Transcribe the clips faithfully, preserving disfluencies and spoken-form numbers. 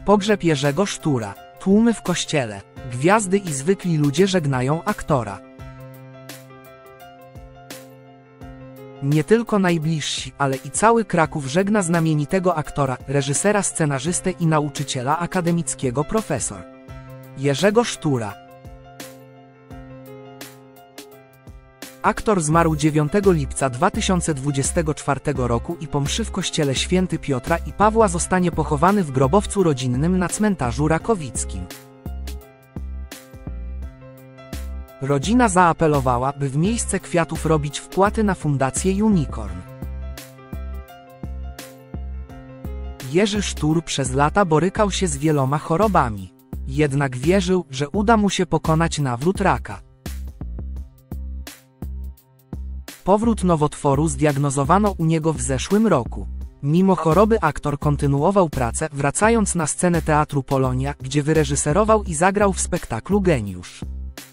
Pogrzeb Jerzego Sztura. Tłumy w kościele. Gwiazdy i zwykli ludzie żegnają aktora. Nie tylko najbliżsi, ale i cały Kraków żegna znamienitego aktora, reżysera, scenarzystę i nauczyciela akademickiego profesor Jerzego Sztura. Aktor zmarł dziewiątego lipca dwa tysiące dwudziestego czwartego roku i po mszy w kościele Święty Piotra i Pawła zostanie pochowany w grobowcu rodzinnym na cmentarzu rakowickim. Rodzina zaapelowała, by w miejsce kwiatów robić wpłaty na fundację Unicorn. Jerzy Sztur przez lata borykał się z wieloma chorobami. Jednak wierzył, że uda mu się pokonać nawrót raka. Powrót nowotworu zdiagnozowano u niego w zeszłym roku. Mimo choroby aktor kontynuował pracę, wracając na scenę Teatru Polonia, gdzie wyreżyserował i zagrał w spektaklu Geniusz.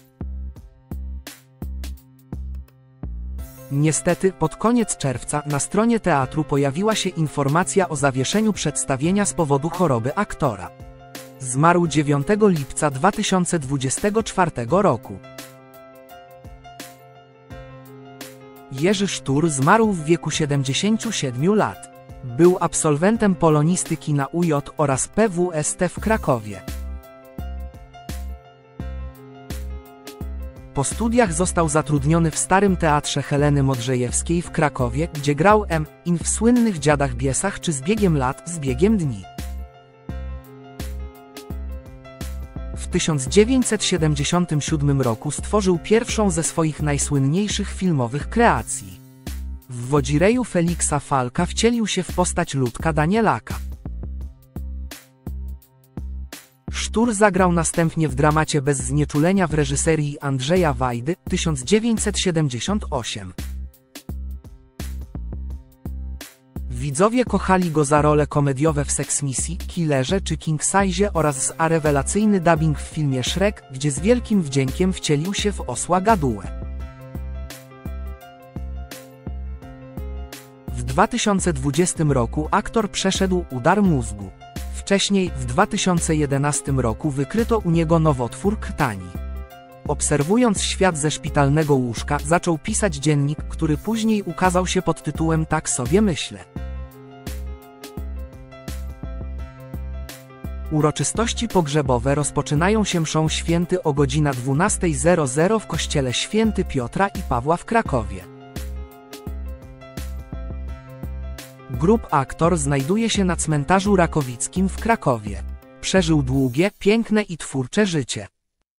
Niestety, pod koniec czerwca na stronie teatru pojawiła się informacja o zawieszeniu przedstawienia z powodu choroby aktora. Zmarł dziewiątego lipca dwa tysiące dwudziestego czwartego roku. Jerzy Sztur zmarł w wieku siedemdziesięciu siedmiu lat. Był absolwentem polonistyki na U J oraz P W S T w Krakowie. Po studiach został zatrudniony w Starym Teatrze Heleny Modrzejewskiej w Krakowie, gdzie grał M. in w słynnych Dziadach Biesach czy Z biegiem lat, z biegiem dni. W tysiąc dziewięćset siedemdziesiątym siódmym roku stworzył pierwszą ze swoich najsłynniejszych filmowych kreacji. W Wodzireju Feliksa Falka wcielił się w postać Ludka Danielaka. Sztur zagrał następnie w dramacie Bez znieczulenia w reżyserii Andrzeja Wajdy, tysiąc dziewięćset siedemdziesiąty ósmy. Widzowie kochali go za role komediowe w Seksmisji, Killerze czy King Size oraz za rewelacyjny dubbing w filmie Shrek, gdzie z wielkim wdziękiem wcielił się w osła Gadułę. W dwa tysiące dwudziestym roku aktor przeszedł udar mózgu. Wcześniej, w dwa tysiące jedenastym roku wykryto u niego nowotwór krtani. Obserwując świat ze szpitalnego łóżka, zaczął pisać dziennik, który później ukazał się pod tytułem Tak sobie myślę. Uroczystości pogrzebowe rozpoczynają się mszą święty o godzina dwunasta zero zero w kościele Święty Piotra i Pawła w Krakowie. Grób aktor znajduje się na cmentarzu rakowickim w Krakowie. Przeżył długie, piękne i twórcze życie.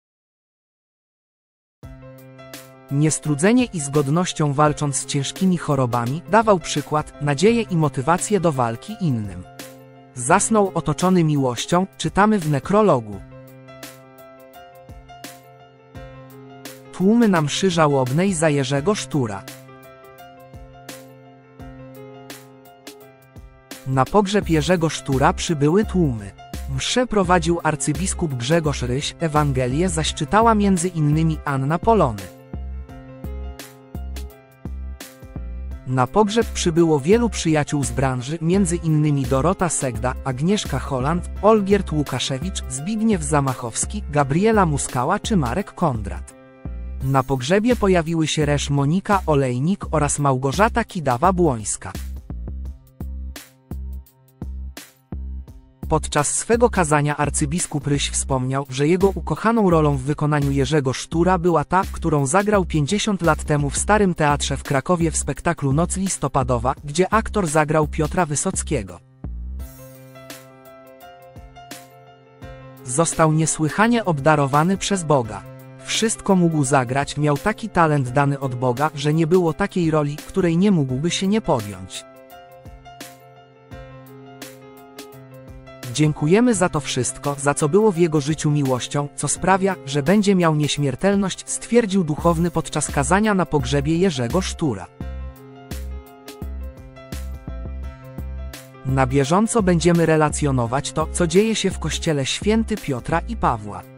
Niestrudzenie i z godnością walcząc z ciężkimi chorobami, dawał przykład, nadzieję i motywację do walki innym. Zasnął otoczony miłością, czytamy w nekrologu. Tłumy na mszy żałobnej za Jerzego Sztura. Na pogrzeb Jerzego Sztura przybyły tłumy. Mszę prowadził arcybiskup Grzegorz Ryś, Ewangelię zaś czytała między innymi Anna Polony. Na pogrzeb przybyło wielu przyjaciół z branży, między innymi Dorota Segda, Agnieszka Holland, Olgierd Łukaszewicz, Zbigniew Zamachowski, Gabriela Muskała czy Marek Kondrat. Na pogrzebie pojawiły się też Monika Olejnik oraz Małgorzata Kidawa-Błońska. Podczas swego kazania arcybiskup Ryś wspomniał, że jego ukochaną rolą w wykonaniu Jerzego Sztura była ta, którą zagrał pięćdziesiąt lat temu w Starym Teatrze w Krakowie w spektaklu Noc listopadowa, gdzie aktor zagrał Piotra Wysockiego. Został niesłychanie obdarowany przez Boga. Wszystko mógł zagrać, miał taki talent dany od Boga, że nie było takiej roli, której nie mógłby się nie podjąć. Dziękujemy za to wszystko, za co było w jego życiu miłością, co sprawia, że będzie miał nieśmiertelność, stwierdził duchowny podczas kazania na pogrzebie Jerzego Sztura. Na bieżąco będziemy relacjonować to, co dzieje się w kościele Święty Piotra i Pawła.